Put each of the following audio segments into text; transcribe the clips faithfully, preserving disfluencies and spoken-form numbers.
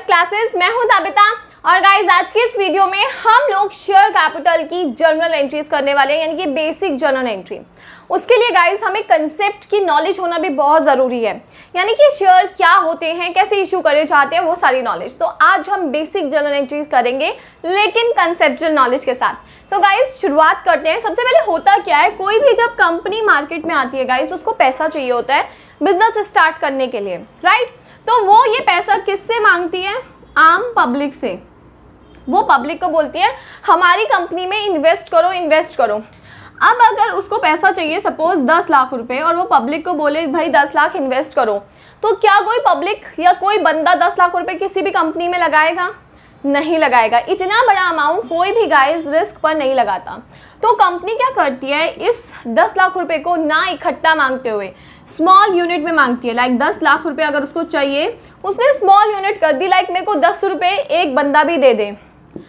Classes. मैं हूं ताबिता और गाइज आज की इस वीडियो में हम लोग शेयर कैपिटल की जर्नल एंट्रीज करने वाले हैं, यानी कि बेसिक जर्नल एंट्री। उसके लिए गाइज हमें कंसेप्ट की नॉलेज होना भी बहुत ज़रूरी है, यानी कि शेयर क्या होते हैं, कैसे इशू करे जाते हैं, वो सारी नॉलेज। तो आज हम बेसिक जर्नल एंट्रीज करेंगे लेकिन कंसेप्चुअल नॉलेज के साथ। सो गाइज शुरुआत करते हैं। सबसे पहले होता क्या है, कोई भी जब कंपनी मार्केट में आती है गाइज उसको पैसा चाहिए होता है बिजनेस स्टार्ट करने के लिए, राइट। तो वो ये पैसा किससे मांगती है? आम पब्लिक से। वो पब्लिक को बोलती है हमारी कंपनी में इन्वेस्ट करो इन्वेस्ट करो। अब अगर उसको पैसा चाहिए सपोज दस लाख रुपए और वो पब्लिक को बोले भाई दस लाख इन्वेस्ट करो, तो क्या कोई पब्लिक या कोई बंदा दस लाख रुपए किसी भी कंपनी में लगाएगा? नहीं लगाएगा। इतना बड़ा अमाउंट कोई भी गाइस रिस्क पर नहीं लगाता। तो कंपनी क्या करती है, इस दस लाख रुपए को ना इकट्ठा मांगते हुए स्मॉल यूनिट में मांगती है। लाइक दस लाख रुपए अगर उसको चाहिए, उसने स्मॉल यूनिट कर दी, लाइक मेरे को दस रुपए एक बंदा भी दे दे,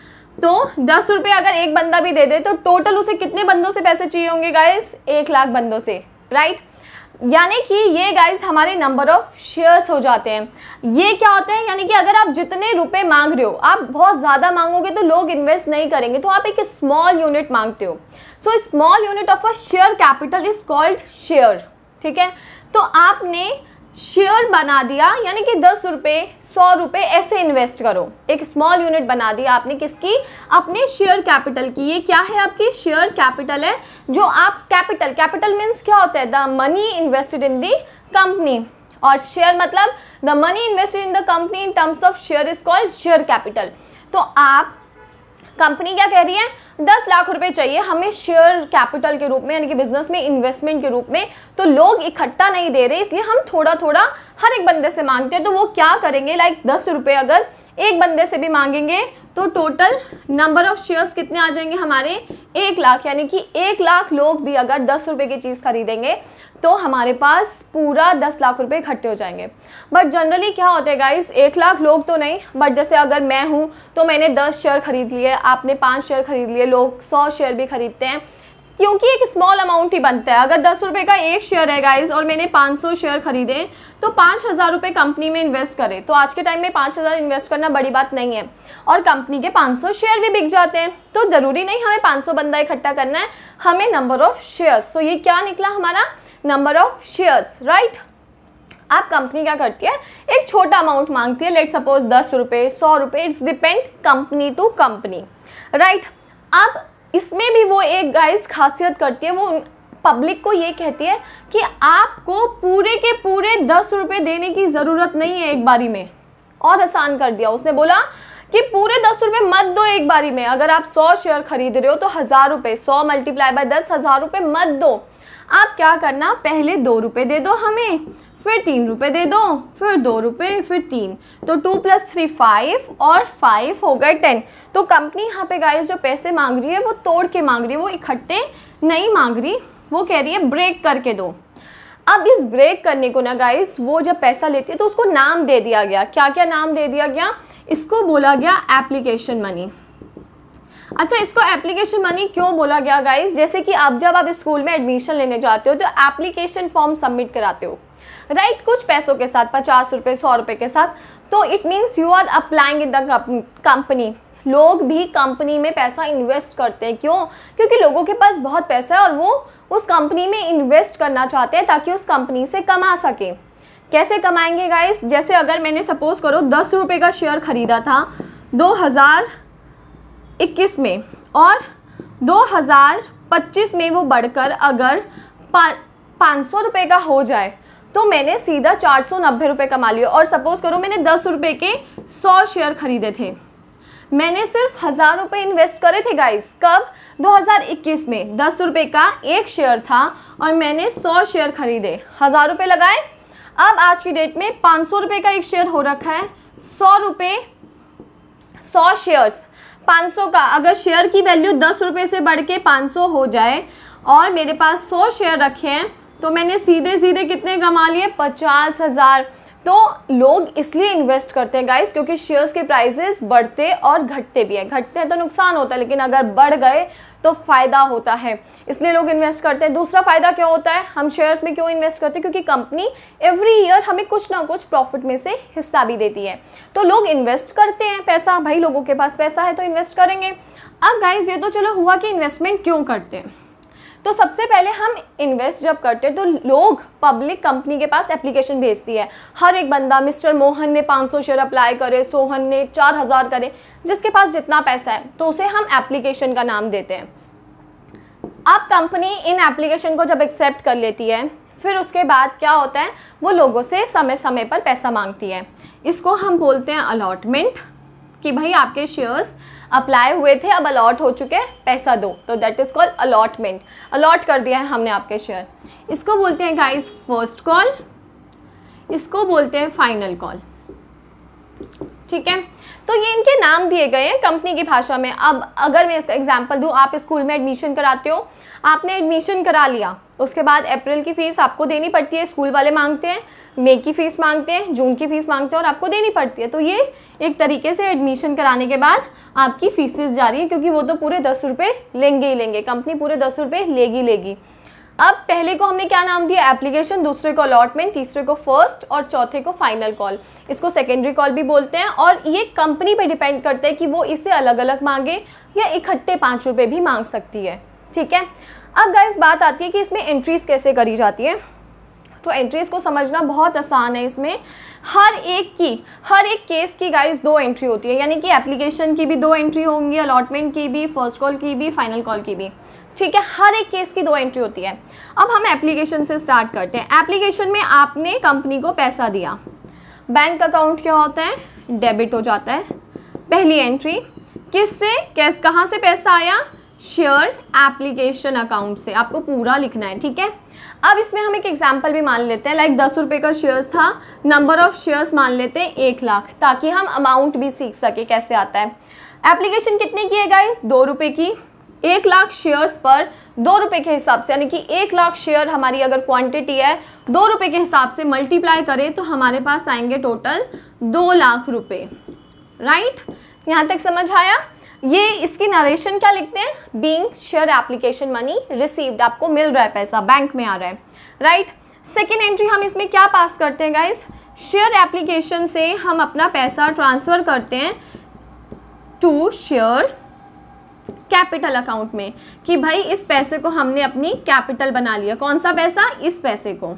तो दस रुपए अगर एक बंदा भी दे दे तो टोटल उसे कितने बंदों से पैसे चाहिए होंगे गाइस? एक लाख बंदों से, राइट। यानी कि ये गाइस हमारे नंबर ऑफ शेयर्स हो जाते हैं। ये क्या होते हैं, यानी कि अगर आप जितने रुपए मांग रहे हो, आप बहुत ज़्यादा मांगोगे तो लोग इन्वेस्ट नहीं करेंगे, तो आप एक स्मॉल यूनिट मांगते हो। So small unit of a share capital is called share, ठीक है। तो आपने शेयर बना दिया, यानी कि दस रुपये सौ रुपये ऐसे इन्वेस्ट करो। एक स्मॉल यूनिट बना दिया आपने, किसकी? अपने शेयर कैपिटल की। ये क्या है? आपकी शेयर कैपिटल है। जो आप कैपिटल, कैपिटल मीन्स क्या होता है? The money invested in the company, और शेयर मतलब the money invested in the company in terms of share is called share capital. तो आप कंपनी क्या कह रही है, दस लाख रुपए चाहिए हमें शेयर कैपिटल के रूप में, यानी कि बिजनेस में इन्वेस्टमेंट के रूप में। तो लोग इकट्ठा नहीं दे रहे, इसलिए हम थोड़ा थोड़ा हर एक बंदे से मांगते हैं। तो वो क्या करेंगे, लाइक दस रुपए अगर एक बंदे से भी मांगेंगे तो टोटल नंबर ऑफ शेयर्स कितने आ जाएंगे हमारे? एक लाख। यानी कि एक लाख लोग भी अगर दस रुपए की चीज़ खरीदेंगे तो हमारे पास पूरा दस लाख रुपए इकट्ठे हो जाएंगे। बट जनरली क्या होता है गाइस, एक लाख लोग तो नहीं, बट जैसे अगर मैं हूँ तो मैंने दस शेयर खरीद लिए, आपने पाँच शेयर खरीद लिए, लोग सौ शेयर भी खरीदते हैं, क्योंकि एक स्मॉल अमाउंट ही बनता है। अगर दस रुपये का एक शेयर है गाइस और मैंने पाँच सौ शेयर खरीदे तो पाँच हज़ार रुपये कंपनी में इन्वेस्ट करें, तो आज के टाइम में पाँच हज़ार इन्वेस्ट करना बड़ी बात नहीं है, और कंपनी के पाँच सौ शेयर भी बिक जाते हैं। तो ज़रूरी नहीं हमें पाँच सौ बंदा इकट्ठा करना है, हमें नंबर ऑफ शेयर्स। तो ये क्या निकला हमारा? Number of shares, right. आप कंपनी क्या करती है, एक छोटा अमाउंट मांगती है, लेट सपोज दस रुपये सौ रुपये, it's depend company to company, right. अब इसमें भी वो एक गाइस खासियत करती है, वो पब्लिक को ये कहती है कि आपको पूरे के पूरे दस रुपये देने की ज़रूरत नहीं है एक बारी में। और आसान कर दिया उसने, बोला कि पूरे दस रुपये मत दो एक बारी में। अगर आप सौ शेयर खरीद रहे हो तो हज़ार रुपये, सौ मल्टीप्लाई बाय दस, हज़ार रुपये मत दो। आप क्या करना, पहले दो रुपये दे दो हमें, फिर तीन रुपये दे दो, फिर दो रुपये, फिर तीन, तो टू प्लस थ्री फाइव, और फाइव हो गए टेन। तो कंपनी यहाँ पे गाइस जो पैसे मांग रही है वो तोड़ के मांग रही है, वो इकट्ठे नहीं मांग रही, वो कह रही है ब्रेक करके दो। अब इस ब्रेक करने को ना गाइस, वो जब पैसा लेती है तो उसको नाम दे दिया गया। क्या क्या नाम दे दिया गया? इसको बोला गया एप्लीकेशन मनी। अच्छा, इसको एप्लीकेशन मनी क्यों बोला गया गाइस? जैसे कि अब जब आप स्कूल में एडमिशन लेने जाते हो तो एप्लीकेशन फॉर्म सबमिट कराते हो, राइट right? कुछ पैसों के साथ, पचास रुपये सौ रुपये के साथ। तो it means you are applying in the company. लोग भी कंपनी में पैसा इन्वेस्ट करते हैं, क्यों? क्योंकि लोगों के पास बहुत पैसा है और वो उस कंपनी में इन्वेस्ट करना चाहते हैं ताकि उस कंपनी से कमा सके। कैसे कमाएंगे गाइस? जैसे अगर मैंने सपोज करो दस रुपये का शेयर खरीदा था दो हज़ार इक्कीस में, और दो हज़ार पच्चीस में वो बढ़कर अगर पाँच सौ रुपये का हो जाए तो मैंने सीधा चार सौ नब्बे रुपये कमा लिए। और सपोज करो मैंने दस रुपये के सौ शेयर खरीदे थे, मैंने सिर्फ हज़ार रुपये इन्वेस्ट करे थे गाइस। कब? दो हज़ार इक्कीस में दस रुपये का एक शेयर था और मैंने सौ शेयर खरीदे, हज़ार रुपये लगाए। अब आज की डेट में पाँच सौ रुपये का एक शेयर हो रखा है, सौ रुपये सौ शेयर्स, पाँच सौ का अगर शेयर की वैल्यू दस रुपये से बढ़ के पाँच सौ हो जाए और मेरे पास सौ शेयर रखे हैं तो मैंने सीधे सीधे कितने कमा लिए? पचास हज़ार। तो लोग इसलिए इन्वेस्ट करते हैं गाइस क्योंकि शेयर्स के प्राइसेस बढ़ते और घटते भी हैं। घटते हैं तो नुकसान होता है, लेकिन अगर बढ़ गए तो फ़ायदा होता है, इसलिए लोग इन्वेस्ट करते हैं। दूसरा फ़ायदा क्या होता है, हम शेयर्स में क्यों इन्वेस्ट करते हैं, क्योंकि कंपनी एवरी ईयर हमें कुछ ना कुछ प्रॉफिट में से हिस्सा भी देती है, तो लोग इन्वेस्ट करते हैं पैसा। भाई लोगों के पास पैसा है तो इन्वेस्ट करेंगे। अब गाइज ये तो चलो हुआ कि इन्वेस्टमेंट क्यों करते हैं। तो सबसे पहले हम इन्वेस्ट जब करते हैं तो लोग पब्लिक कंपनी के पास एप्लीकेशन भेजती है। हर एक बंदा, मिस्टर मोहन ने पाँच सौ शेयर अप्लाई करे, सोहन ने चार हज़ार करे, जिसके पास जितना पैसा है तो उसे हम एप्लीकेशन का नाम देते हैं। अब कंपनी इन एप्लीकेशन को जब एक्सेप्ट कर लेती है, फिर उसके बाद क्या होता है, वो लोगों से समय समय पर पैसा मांगती है। इसको हम बोलते हैं अलॉटमेंट, कि भाई आपके शेयर्स अप्लाई हुए थे, अब अलॉट हो चुके हैं, पैसा दो, तो that is called allotment. Allot कर दिया है हमने आपके शेयर। इसको बोलते हैं गाइस फर्स्ट कॉल, इसको बोलते हैं फाइनल कॉल। ठीक है, तो ये इनके नाम दिए गए हैं कंपनी की भाषा में। अब अगर मैं इसका एग्जांपल दूं, आप स्कूल में एडमिशन कराते हो, आपने एडमिशन करा लिया, उसके बाद अप्रैल की फ़ीस आपको देनी पड़ती है, स्कूल वाले मांगते हैं, मई की फ़ीस मांगते हैं, जून की फ़ीस मांगते हैं और आपको देनी पड़ती है। तो ये एक तरीके से एडमिशन कराने के बाद आपकी फीसेस जा रही है, क्योंकि वो तो पूरे दस रुपये लेंगे ही लेंगे, कंपनी पूरे दस रुपये लेगी लेगी। अब पहले को हमने क्या नाम दिया, एप्लीकेशन, दूसरे को अलॉटमेंट, तीसरे को फर्स्ट और चौथे को फाइनल कॉल। इसको सेकेंडरी कॉल भी बोलते हैं, और ये कंपनी पे डिपेंड करता है कि वो इसे अलग अलग मांगे या इकट्ठे पाँच रुपये भी मांग सकती है। ठीक है, अब गाइस बात आती है कि इसमें एंट्रीज कैसे करी जाती है। तो एंट्रीज को समझना बहुत आसान है। इसमें हर एक की हर एक केस की गाइस दो एंट्री होती है, यानी कि एप्लीकेशन की भी दो एंट्री होंगी, अलॉटमेंट की भी, फर्स्ट कॉल की भी, फाइनल कॉल की भी। ठीक है, हर एक केस की दो एंट्री होती है। अब हम एप्लीकेशन से स्टार्ट करते हैं। एप्लीकेशन में आपने कंपनी को पैसा दिया, बैंक अकाउंट क्या होता है, डेबिट हो जाता है। पहली एंट्री किससे, कैस कहाँ से पैसा आया, शेयर एप्लीकेशन अकाउंट से, आपको पूरा लिखना है। ठीक है, अब इसमें हम एक एग्जांपल भी मान लेते हैं, लाइक दस रुपये का शेयर्स था, नंबर ऑफ शेयर्स मान लेते हैं एक लाख, ताकि हम अमाउंट भी सीख सके कैसे आता है। एप्लीकेशन कितने की है गाइस, दो रुपये की। एक लाख शेयर्स पर दो रुपये के हिसाब से, यानी कि एक लाख शेयर हमारी अगर क्वांटिटी है, दो रुपये के हिसाब से मल्टीप्लाई करें तो हमारे पास आएंगे टोटल दो लाख रुपए। राइट, यहाँ तक समझ आया। ये इसकी नरेशन क्या लिखते हैं, being share application money received, आपको मिल रहा है पैसा, बैंक में आ रहा है। राइट, सेकेंड एंट्री हम इसमें क्या पास करते हैं गाइस, शेयर एप्लीकेशन से हम अपना पैसा ट्रांसफ़र करते हैं टू शेयर कैपिटल अकाउंट में, कि भाई इस पैसे को हमने अपनी कैपिटल बना लिया। कौन सा पैसा, इस पैसे को।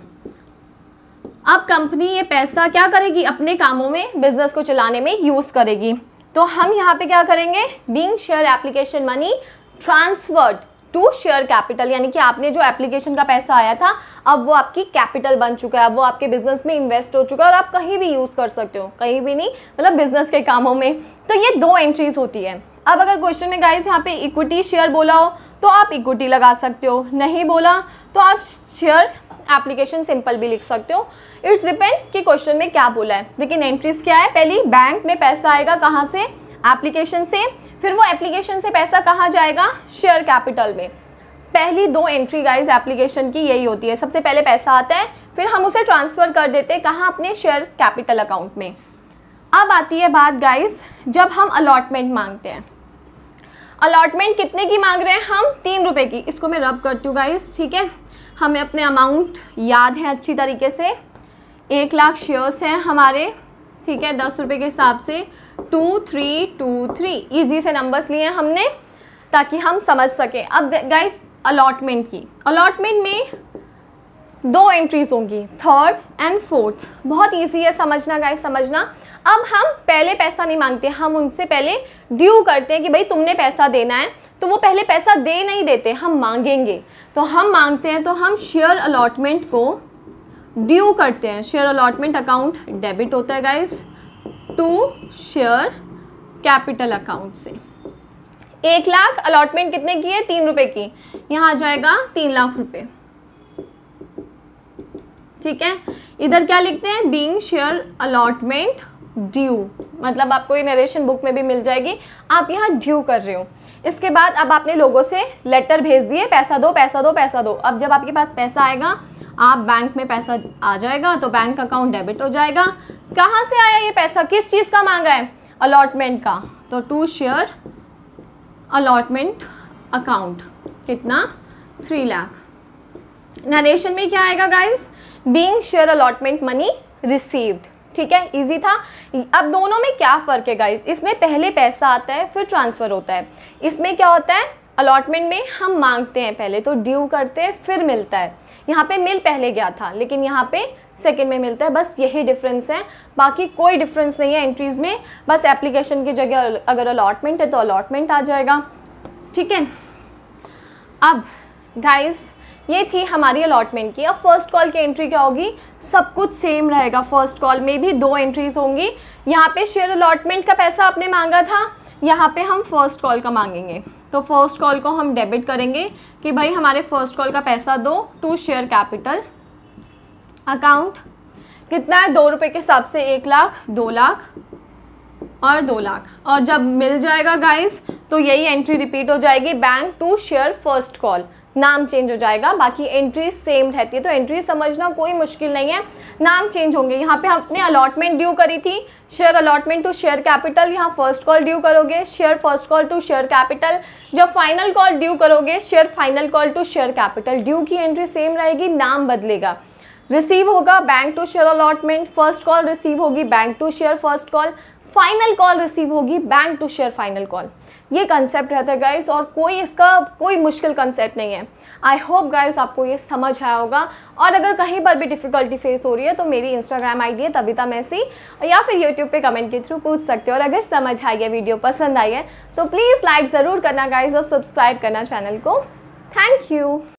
अब कंपनी ये पैसा क्या करेगी, अपने कामों में, बिजनेस को चलाने में यूज़ करेगी। तो हम यहाँ पे क्या करेंगे, being share application money transferred to share capital, यानी कि आपने जो एप्लीकेशन का पैसा आया था अब वो आपकी कैपिटल बन चुका है, अब वो आपके बिजनेस में इन्वेस्ट हो चुका है और आप कहीं भी यूज़ कर सकते हो, कहीं भी नहीं, मतलब बिजनेस के कामों में। तो ये दो एंट्रीज होती है। अब अगर क्वेश्चन में गाइस यहाँ पे इक्विटी शेयर बोला हो तो आप इक्विटी लगा सकते हो, नहीं बोला तो आप शेयर एप्लीकेशन सिंपल भी लिख सकते हो। इट्स डिपेंड कि क्वेश्चन में क्या बोला है। लेकिन एंट्रीज क्या है, पहली बैंक में पैसा आएगा, कहाँ से, एप्लीकेशन से, फिर वो एप्लीकेशन से पैसा कहाँ जाएगा, शेयर कैपिटल में। पहली दो एंट्री गाइस एप्लीकेशन की यही होती है, सबसे पहले पैसा आता है, फिर हम उसे ट्रांसफ़र कर देते हैं कहाँ, अपने शेयर कैपिटल अकाउंट में। अब आती है बात गाइस, जब हम अलॉटमेंट मांगते हैं, अलॉटमेंट कितने की मांग रहे हैं हम, तीन रुपए की। इसको मैं रब करती हूँ गाइस, ठीक है, हमें अपने अमाउंट याद है अच्छी तरीके से। एक लाख शेयर्स हैं हमारे, ठीक है, दस रुपये के हिसाब से, two three two three, easy से नंबर्स लिए हैं हमने ताकि हम समझ सकें। अब गाइस अलॉटमेंट की, अलॉटमेंट में दो एंट्रीज होंगी, थर्ड एंड फोर्थ। बहुत ईजी है समझना गाइस, समझना। अब हम पहले पैसा नहीं मांगते, हम उनसे पहले ड्यू करते हैं कि भाई तुमने पैसा देना है, तो वो पहले पैसा दे नहीं देते, हम मांगेंगे। तो हम मांगते हैं तो हम शेयर अलॉटमेंट को ड्यू करते हैं, शेयर अलॉटमेंट अकाउंट डेबिट होता है guys to share capital account से। एक लाख अलॉटमेंट कितने की है, तीन रुपए की, यहाँ आ जाएगा तीन लाख रुपए। ठीक है, इधर क्या लिखते हैं, बीइंग शेयर अलॉटमेंट ड्यू, मतलब आपको ये नरेशन बुक में भी मिल जाएगी, आप यहाँ ड्यू कर रहे हो। इसके बाद अब आपने लोगों से लेटर भेज दिए, पैसा दो पैसा दो पैसा दो। अब जब आपके पास पैसा आएगा आप बैंक में पैसा आ जाएगा तो बैंक अकाउंट डेबिट हो जाएगा। कहाँ से आया ये पैसा, किस चीज़ का मांगा है, अलॉटमेंट का, तो टू शेयर अलॉटमेंट अकाउंट कितना, थ्री लाख। नरेशन में क्या आएगा guys, being share allotment money received. ठीक है, इजी था। अब दोनों में क्या फ़र्क है गाइस, इसमें पहले पैसा आता है फिर ट्रांसफ़र होता है। इसमें क्या होता है, अलॉटमेंट में हम मांगते हैं पहले, तो ड्यू करते हैं फिर मिलता है। यहाँ पे मिल पहले गया था लेकिन यहाँ पे सेकंड में मिलता है, बस यही डिफरेंस है, बाकी कोई डिफरेंस नहीं है एंट्रीज में। बस एप्लीकेशन की जगह अगर अलॉटमेंट है तो अलॉटमेंट आ जाएगा। ठीक है, अब गाइस ये थी हमारी अलॉटमेंट की। अब फर्स्ट कॉल की एंट्री क्या होगी, सब कुछ सेम रहेगा। फर्स्ट कॉल में भी दो एंट्रीज होंगी। यहाँ पे शेयर अलॉटमेंट का पैसा आपने मांगा था, यहाँ पे हम फर्स्ट कॉल का मांगेंगे। तो फर्स्ट कॉल को हम डेबिट करेंगे कि भाई हमारे फर्स्ट कॉल का पैसा दो टू शेयर कैपिटल अकाउंट। कितना है, दो रुपये के हिसाब से एक लाख, दो लाख और दो लाख। और जब मिल जाएगा गाइस तो यही एंट्री रिपीट हो जाएगी, bank to share first call, नाम चेंज हो जाएगा, बाकी एंट्री सेम रहती है। तो एंट्री समझना कोई मुश्किल नहीं है, नाम चेंज होंगे। यहाँ पे हमने अलॉटमेंट ड्यू करी थी, share allotment to share capital, यहाँ फर्स्ट कॉल ड्यू करोगे share first call to share capital. जब फाइनल कॉल ड्यू करोगे share final call to share capital. Due की एंट्री सेम रहेगी, नाम बदलेगा। रिसीव होगा bank to share allotment, first call receive होगी bank to share first call, final call receive होगी bank to share final call. ये concept रहता है गाइस, और कोई इसका कोई मुश्किल कंसेप्ट नहीं है। आई होप गाइस आपको ये समझ आया होगा। और अगर कहीं पर भी डिफ़िकल्टी फेस हो रही है तो मेरी इंस्टाग्राम आईडी है तबिता मैसी, या फिर यूट्यूब पे कमेंट के थ्रू पूछ सकते हो। और अगर समझ आई है, वीडियो पसंद आई है तो प्लीज़ लाइक ज़रूर करना गाइस और सब्सक्राइब करना चैनल को। Thank you.